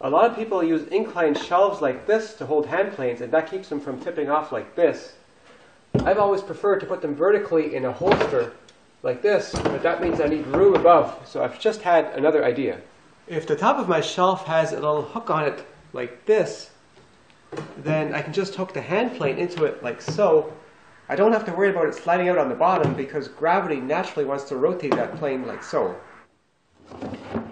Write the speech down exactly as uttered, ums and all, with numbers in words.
A lot of people use inclined shelves like this to hold hand planes, and that keeps them from tipping off like this. I've always preferred to put them vertically in a holster like this, but that means I need room above, so I've just had another idea. If the top of my shelf has a little hook on it like this, then I can just hook the hand plane into it like so. I don't have to worry about it sliding out on the bottom because gravity naturally wants to rotate that plane like so.